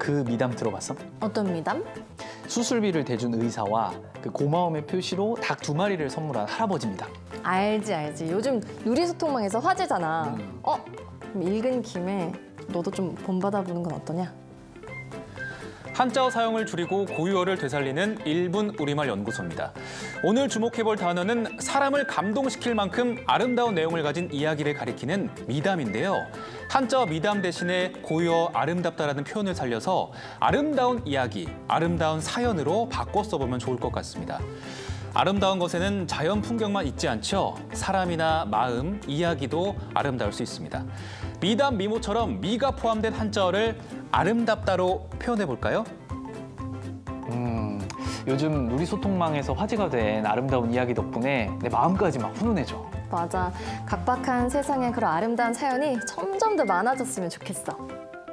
그 미담 들어봤어? 어떤 미담? 수술비를 대준 의사와 그 고마움의 표시로 닭 2마리를 선물한 할아버지 미담. 알지. 요즘 누리소통망에서 화제잖아. 그럼 읽은 김에 너도 좀 본받아보는 건 어떠냐? 한자어 사용을 줄이고 고유어를 되살리는 1분 우리말 연구소입니다. 오늘 주목해볼 단어는 사람을 감동시킬 만큼 아름다운 내용을 가진 이야기를 가리키는 미담인데요. 한자어 미담 대신에 고유어 아름답다라는 표현을 살려서 아름다운 이야기, 아름다운 사연으로 바꿔 써보면 좋을 것 같습니다. 아름다운 것에는 자연 풍경만 있지 않죠. 사람이나 마음, 이야기도 아름다울 수 있습니다. 미담, 미모처럼 미가 포함된 한자어를 아름답다로 표현해 볼까요? 요즘 누리소통망에서 화제가 된 아름다운 이야기 덕분에 내 마음까지 막 훈훈해져. 맞아. 각박한 세상에 그런 아름다운 사연이 점점 더 많아졌으면 좋겠어.